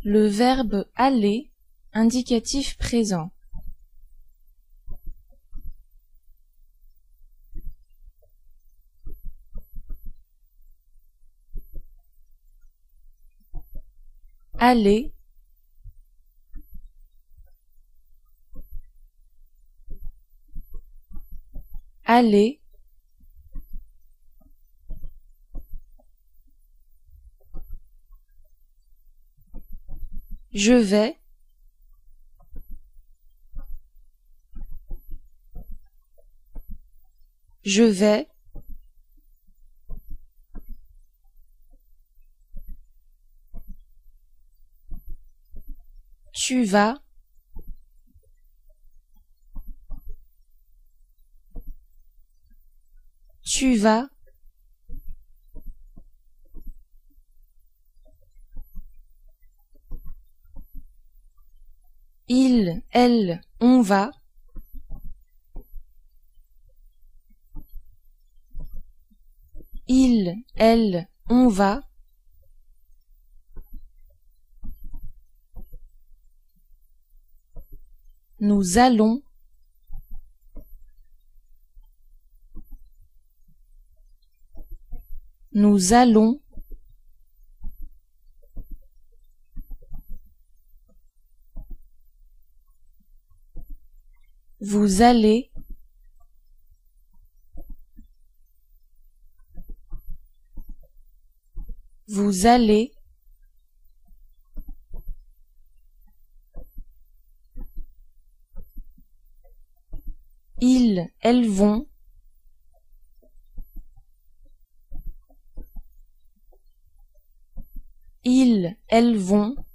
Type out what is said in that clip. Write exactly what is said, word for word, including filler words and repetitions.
Le verbe aller, indicatif présent. Aller, aller, je vais, je vais, tu vas, tu vas, il, elle, on va, il, elle, on va, nous allons, nous allons, vous allez, vous allez, ils, elles vont, ils, elles vont,